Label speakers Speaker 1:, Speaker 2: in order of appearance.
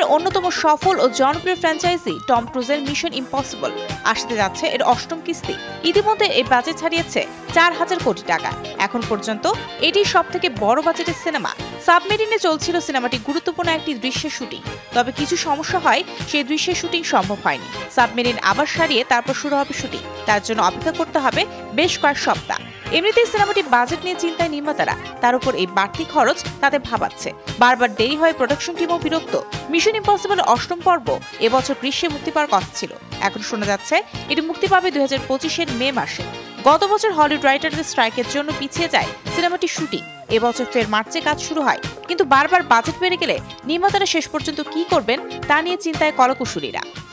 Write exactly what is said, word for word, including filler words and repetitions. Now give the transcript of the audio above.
Speaker 1: বলিউডের অন্যতম সফল ও জনপ্রিয় ফ্র্যাঞ্চাইজি টম ক্রুজের মিশন ইম্পসিবল আসতে যাচ্ছে এর অষ্টম কিস্তি। ইতিমধ্যে এই বাজেট ছাড়িয়েছে চার হাজার কোটি টাকা। এখন পর্যন্ত এটি সব থেকে বড় বাজেটের সিনেমা। সাবমেরিনে চলছিল সিনেমাটি গুরুত্বপূর্ণ একটি দৃশ্যের শুটিং, তবে কিছু সমস্যা হয় সেই দৃশ্যের শুটিং সম্ভব হয়নি। সাবমেরিন আবার সারিয়ে তারপর শুরু হবে শুটিং, তার জন্য অপেক্ষা করতে হবে বেশ কয়েক সপ্তাহ। এমনিতেই সিনেমাটি বাজেট নিয়ে চিন্তায় নির্মাতারা, তার উপর এই বাড়তি খরচ তাদের ভাবাচ্ছে। বারবার দেরি হয় প্রোডাকশন টিমও বিরক্ত। মিশন ইম্পসিবল অষ্টম পর্ব এবছর গ্রীষ্মে মুক্তি পাওয়ার কথা ছিল, এখন শোনা যাচ্ছে এটি মুক্তি পাবে দুই হাজার পঁচিশের মে মাসে। গত বছর হলিউড রাইটারদের স্ট্রাইকের জন্য পিছিয়ে যায় সিনেমাটির শুটিং। এবছর ফের মার্চে কাজ শুরু হয়, কিন্তু বারবার বাজেট বেড়ে গেলে নির্মাতারা শেষ পর্যন্ত কি করবেন তা নিয়ে চিন্তায় কলকুশলীরা।